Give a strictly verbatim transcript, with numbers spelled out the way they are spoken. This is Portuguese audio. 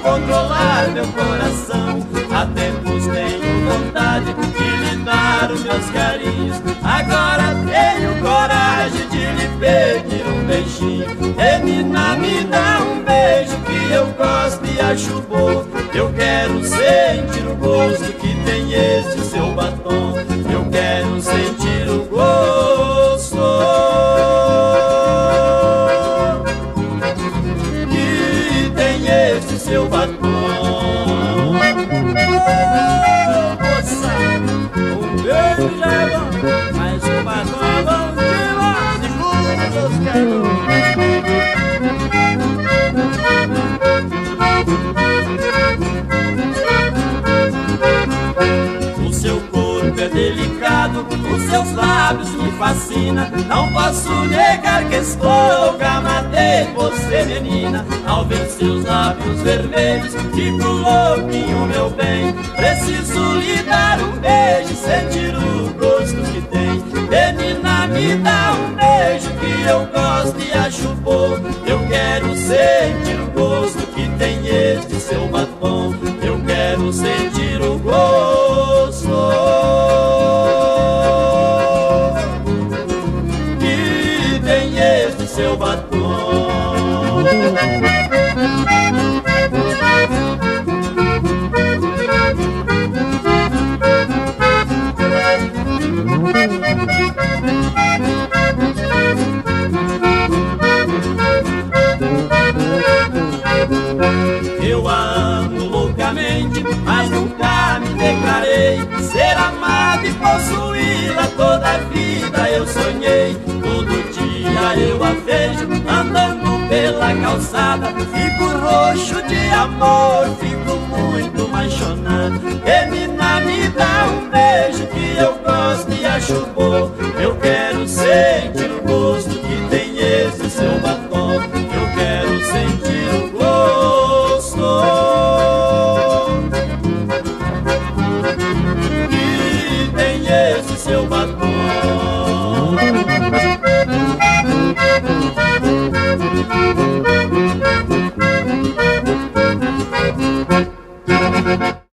controlar meu coração. Há tempos tenho vontade de lhe dar os meus carinhos, agora tenho coragem de lhe pedir um beijinho. Menina, me dá um beijo que eu gosto e acho bom. Eu quero sentir o gosto que tem este seu batom. Eu quero sentir o gosto que tem este seu batom. Moça, um beijo já é bom, mas o batom é bom demais. Segura, Deus que é bom. O seu corpo é delicado, os seus lábios me fascinam. Não posso negar que estou gamadei você, menina. Ao ver seus lábios vermelhos, fico louquinho, meu bem. Preciso lhe dar um beijo, sentir o gosto que tem. Menina, me dá um beijo que eu gosto e acho bom. Eu quero sentir o gosto que tem este seu batom. Eu quero sentir o gosto que tem este seu batom. Eu a amo loucamente, mas nunca me declarei ser amado e possuí-la toda a vida. Eu sonhei, todo dia eu a vejo andando pela calçada. Fico roxo de amor, fico